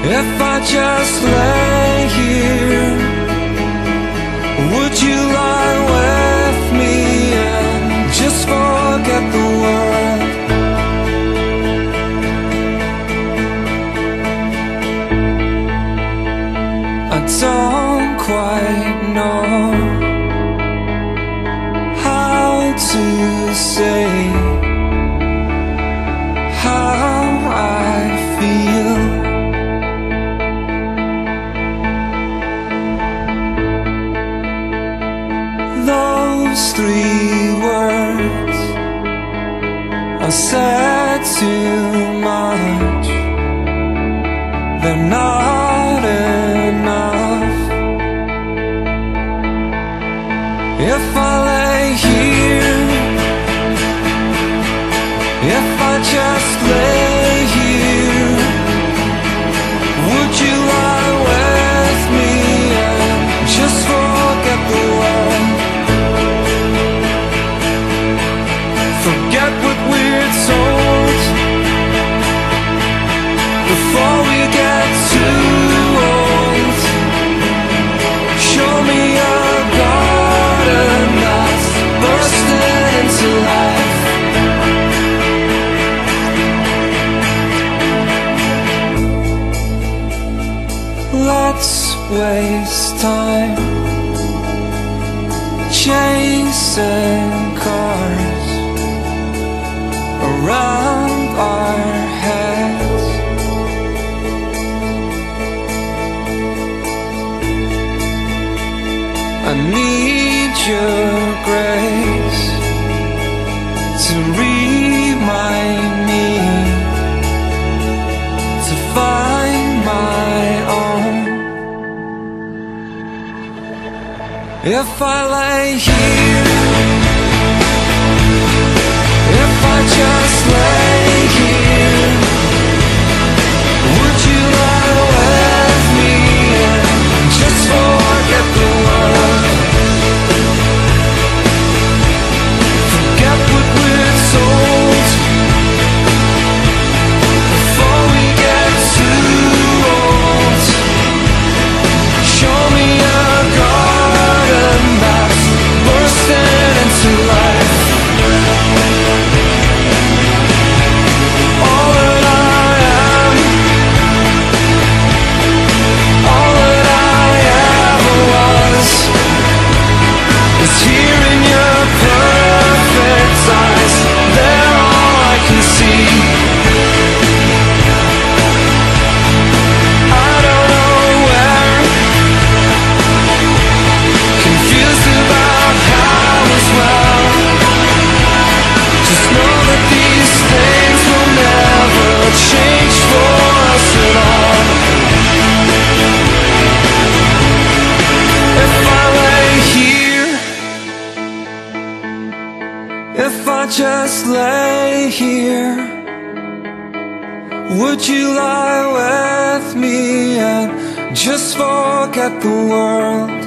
If I just lay here, would you lie with me and just forget the world? I don't quite know how to say how I feel. Those three words are said too much. They're not enough. If I lay here, if I just lay here, would you lie with me and just forget the world? Forget what we're told before we get too old. Show me a garden that's bursting into life. Let's waste time chasing cars around our heads. I need your grace to remind me to find my own. If I lay here, if I just lay here, would you lie with me and just forget the world? Forget what we're told before we get too old. Show me a garden that's bursting into life. All that I am, all that I ever was, is here in your perfect eyes. They're all I can see. I don't know where, confused about how as well. Just know that these things will never change for us at all. If I lay here, if I just lay here, would you lie with me and just forget the world?